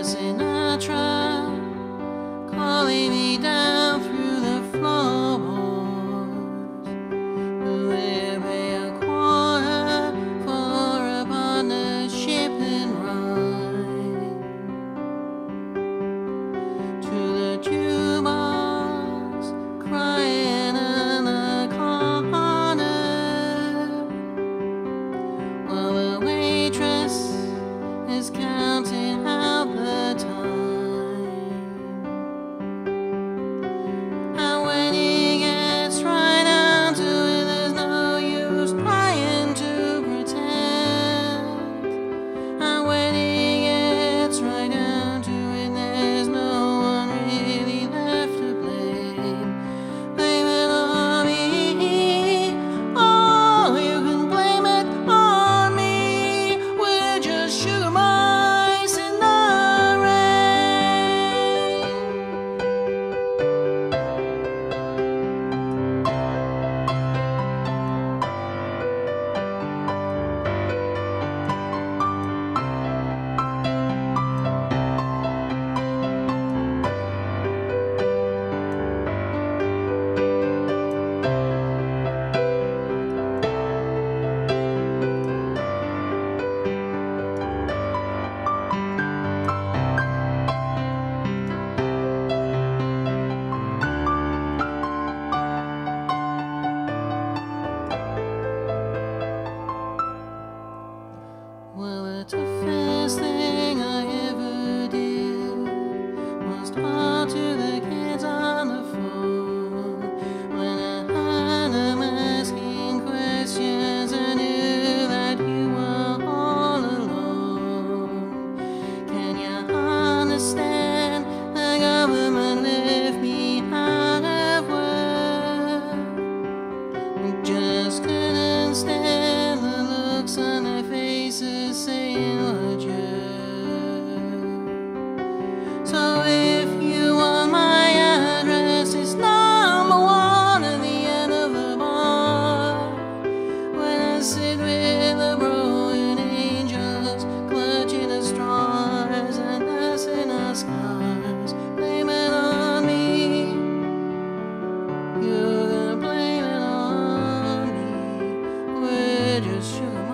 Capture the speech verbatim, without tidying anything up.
Sinatra calling me down through the floorboards. We'll pay a quarter for a partnership and ride to the jukebox, crying in the corner while the waitress is counting out the time. And when he gets right down to it, there's no use trying to pretend. And when he gets right down to it, there's no one really left to blame. Blame it on me. Oh, you can blame it on me. We're just sugar mice in the Well, the toughest thing I ever did was talk to the kids on the phone. When I heard them asking questions, I knew that you were all alone. Can you understand? The government left me out of work. Just couldn't stand the looks on their faces saying what you. So if you want my address, it's number one at the end of the bar. When I sit with the broken angels, clutching the stars and nursing our scars, blame it on me. You're gonna blame it on me. We're just sugar